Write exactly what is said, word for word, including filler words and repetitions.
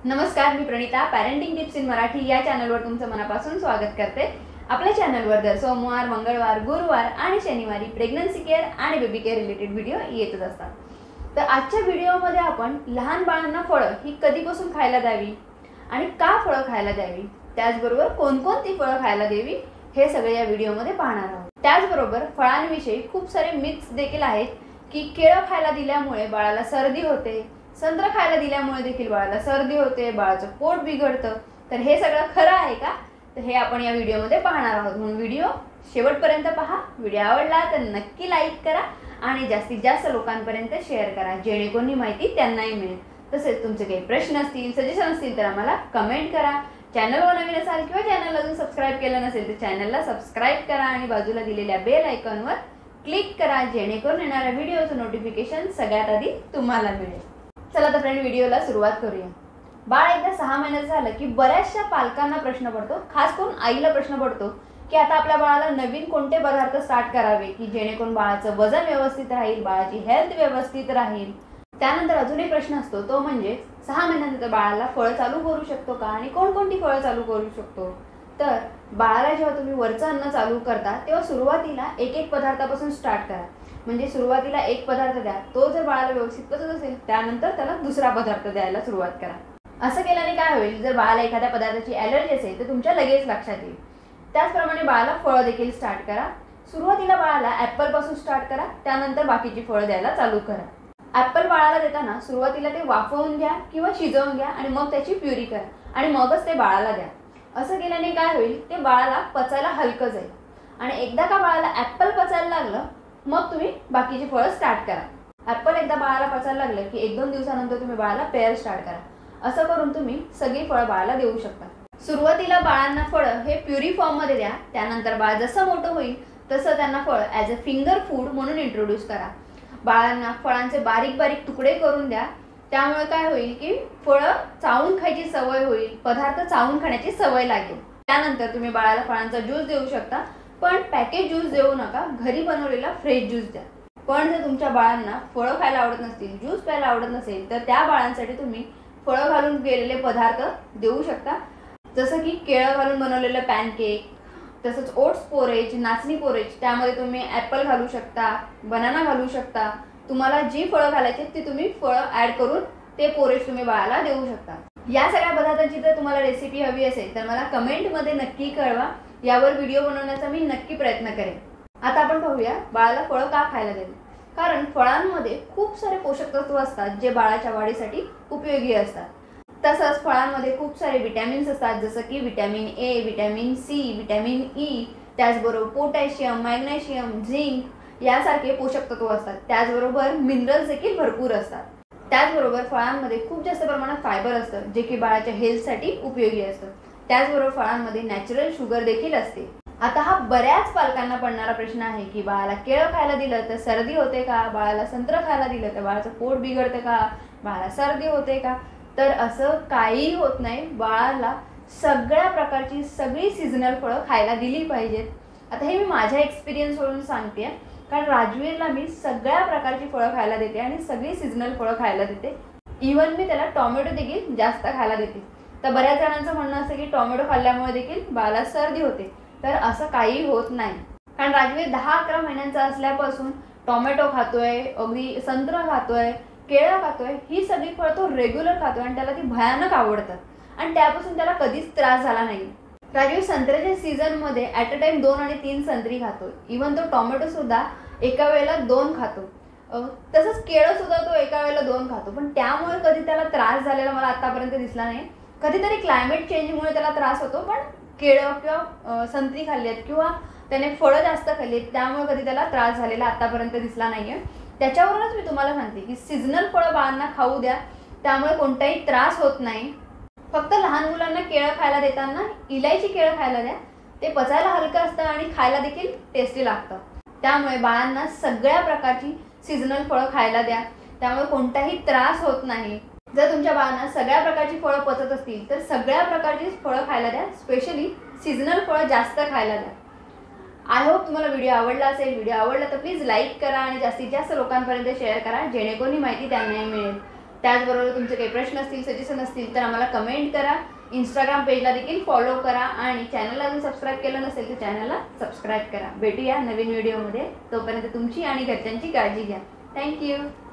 नमस्कार, मी Pranita parenting tips in Marathi या चॅनलवर तुमचं मनापासून स्वागत करते। आपल्या चॅनलवर दर सोमवार, मंगळवार, गुरुवार आणि शनिवारी प्रेग्नन्सी केअर आणि बेबी केअर रिलेटेड व्हिडिओ येतच असतात। तर आजच्या व्हिडिओमध्ये आपण लहान बाळांना फळं ही कधीपासून खायला द्यावी आणि का फळं खायला द्यावी, त्याचबरोबर कोणकोणती फळं खायला द्यावी हे सगळे या व्हिडिओमध्ये पाहणार आहोत। त्याचबरोबर फळांविषयी खूप सारे मिथ्स देखील आहेत की केळं खायला दिल्यामुळे बाळाला सर्दी होते, संत्र खायला दिल्यामुळे देखील बाळाला सर्दी होते, बाळाचं पोट बिघडतं। तर हे सगळं खरं आहे का, तर हे आपण या व्हिडिओमध्ये पाहणार आहोत। म्हणून व्हिडिओ शेवटपर्यंत पहा। व्हिडिओ आवडला तर नक्की लाईक करा आणि जास्तीत जास्त लोकांपर्यंत शेअर करा, जेणेकरून ही माहिती त्यांनाही मिळेल। तसेच तुमचे काही प्रश्न असतील, सजेशन असतील तर आम्हाला कमेंट करा। चॅनलवर नवीन असाल किंवा चॅनल अजून सबस्क्राइब केलं नसेल तर चॅनलला सबस्क्राइब करा आणि बाजूला दिलेल्या बेल आयकॉनवर क्लिक करा, जेणेकरून येणाऱ्या व्हिडिओचं नोटिफिकेशन सगळ्यात आधी तुम्हाला मिळेल। चला तर फ्रेंड, व्हिडिओला सुरुवात करूया। बाळ एकदा सहा महिन्याचं झालं की बऱ्याचशा पालकांना प्रश्न पडतो, खास करून आईला प्रश्न पडतो की आता आपल्या बाळाला नवीन कोणते पदार्थ स्टार्ट करावे की जेणेकरून बाळाचं वजन व्यवस्थित राहील, बाळाची हेल्थ व्यवस्थित राहील। त्यानंतर अजून एक प्रश्न असतो, तो म्हणजे सहा महिन्यानंतर बाळाला फळं चालू करू शकतो का आणि कोणकोणती फळं चालू करू शकतो। तर बाळाला जेव्हा तुम्ही वरचं अन्न चालू करता तेव्हा सुरुवातीला एक एक पदार्थापासून स्टार्ट करा। म्हणजे सुरुवातीला एक पदार्थ द्या, तो जर बाळाला व्यवस्थित पचत असेल त्यानंतर त्याला दुसरा पदार्थ द्यायला सुरुवात करा। असं केल्याने काय होईल, जर बाळाला एखाद्या पदार्थाची ॲलर्जी असेल तर तुमच्या लगेच लक्षात येईल। त्याचप्रमाणे बाळाला फळं देखील स्टार्ट करा। सुरुवातीला बाळाला ॲपल पासून स्टार्ट करा, त्यानंतर बाकीची फळं द्यायला चालू करा। ॲपल बाळाला देताना सुरुवातीला ते वाफवून घ्या किंवा शिजवून घ्या आणि मग त्याची प्युरी करा आणि मगच ते बाळाला द्या। असं केल्याने काय होईल, ते बाळाला पचायला हलकं जाईल आणि एकदा का बाळाला ॲपल पचायला लागलं मग तुम्ही बाकीची फळं स्टार्ट करा। ॲपल एकदा बाळाला पचायला लागलं की एक दोन दिवसानंतर तुम्ही बाळाला पेअर स्टार्ट करा। असं करून तुम्ही सगळी फळं बाळाला देऊ शकता। सुरुवातीला बाळांना फळं हे प्युरी फॉर्ममध्ये द्या, त्यानंतर बाळ जसं मोठं होईल तसं त्यांना फळ ॲज अ फिंगर फूड म्हणून इंट्रोड्यूस करा। बाळांना फळांचे बारीक बारीक तुकडे करून द्या, त्यामुळे काय होईल की फळं चावून खायची सवय होईल, पदार्थ चावून खाण्याची सवय लागेल। त्यानंतर तुम्ही बाळाला फळांचा ज्यूस देऊ शकता, पण पॅकेज ज्यूस देऊ नका, घरी बनवलेला फ्रेश ज्यूस द्या। पण जर तुमच्या बाळांना फळं खायला आवडत नसतील, ज्यूस प्यायला आवडत नसेल तर त्या बाळांसाठी तुम्ही फळं घालून केलेले पदार्थ देऊ शकता, जसं की केळं घालून बनवलेलं पॅनकेक, तसंच ओट्स पोरेज, नाचणी पोरेज, त्यामध्ये तुम्ही ॲपल घालू शकता, बनाना घालू शकता। तुम्हाला जी फळं घालायची ती तुम्ही फळं ॲड करून ते पोरेज तुम्ही बाळाला देऊ शकता। या सगळ्या पदार्थांची जर तुम्हाला रेसिपी हवी असेल तर मला कमेंटमध्ये नक्की कळवा, यावर व्हिडिओ बनवण्याचा मी नक्की प्रयत्न करेन। आता आपण पाहूया बाळाला फळं का खायला द्यावी। कारण फळांमध्ये खूप सारे पोषक तत्व असतात जे बाळाच्या वाढीसाठी उपयोगी असतात। तसंच फळांमध्ये खूप सारे विटॅमिन्स असतात, जसं की vitamin A, vitamin C, vitamin E, त्याचबरोबर पोटॅशियम, मॅग्नेशियम, झिंक यासारखे पोषक तत्व असतात। त्याचबरोबर मिनरल्स देखील भरपूर असतात। त्याचबरोबर फळांमध्ये खूप जास्त प्रमाणात फायबर असतं, जे की बाळाच्या हेल्थसाठी उपयोगी असतं। त्याचबरोबर फळांमध्ये नॅचरल शुगर देखील असते। आता हा बऱ्याच पालकांना पडणारा प्रश्न आहे की बाळाला केळं खायला दिलं तर सर्दी होते का, बाळाला संत्र खायला दिलं तर बाळाचं पोट बिघडतं का, बाळाला सर्दी होते का। तर असं काहीही होत नाही, बाळाला सगळ्या प्रकारची सगळी सीझनल फळं खायला दिली पाहिजेत। आता हे मी माझ्या एक्सपिरियन्सवरून सांगते, कारण राजवीरला मी सगळ्या प्रकारची फळं खायला देते आणि सगळी सीझनल फळं खायला देते। इवन मी त्याला टोमॅटो देखील जास्त खायला देते। तर बऱ्याच जणांचं म्हणणं असतं की टोमॅटो खाल्ल्यामुळे देखील बाळाला सर्दी होते, तर असं काही होत नाही। कारण राजवीर दहा अकरा महिन्यांचा असल्यापासून टोमॅटो खातोय, अगदी संत्र खातोय, केळं खातोय, ही सगळी फळं तो रेग्युलर खातोय आणि त्याला ती भयानक आवडतात आणि त्यापासून त्याला कधीच त्रास झाला नाही। राजवीर संत्र्याच्या सीझनमध्ये ॲट अ टाइम दोन आणि तीन संत्री खातो। इवन तो टोमॅटो सुद्धा एका वेळेला दोन खातो, तसंच केळं सुद्धा तो एका वेळेला दोन खातो, पण त्यामुळे कधी त्याला त्रास झालेला मला आतापर्यंत दिसला नाही। कधीतरी क्लायमेट चेंजमुळे त्याला त्रास होतो, पण केळं किंवा संत्री खाल्ली आहेत किंवा त्याने फळं जास्त खाल्ली आहेत त्यामुळे कधी त्याला त्रास झालेला आतापर्यंत दिसला नाहीये। त्याच्यावरूनच मी तुम्हाला सांगते की सीझनल फळं बाळांना खाऊ द्या, त्यामुळे कोणताही त्रास होत नाही। फक्त लहान मुलांना केळं खायला देताना इलायची केळं खायला द्या, ते पचायला हलकं असतं आणि खायला देखील टेस्टी लागतं। त्यामुळे बाळांना सगळ्या प्रकारची सीझनल फळं खायला द्या, त्यामुळे कोणताही त्रास होत नाही। जर तुमच्या बाळांना सगळ्या प्रकारची फळं पचत असतील तर सगळ्या प्रकारची फळं खायला द्या, स्पेशली सीझनल फळं जास्त खायला द्या। आय होप तुम्हाला व्हिडिओ आवडला असेल। व्हिडिओ आवडला तर प्लीज लाईक करा आणि जास्तीत जास्त लोकांपर्यंत शेअर करा, जेणेकरून ही माहिती त्यांनाही मिळेल। त्याचबरोबर तुमचे काही प्रश्न असतील, सजेशन असतील तर आम्हाला कमेंट करा. इंस्टाग्राम पेजला देखील फॉलो करा आणि चॅनलला अजून सबस्क्राईब केलं नसेल तर चॅनलला सबस्क्राईब करा. भेटूया नवीन व्हिडिओमध्ये. तोपर्यंत तुमची आणि घरच्यांची काळजी घ्या. थँक्यू.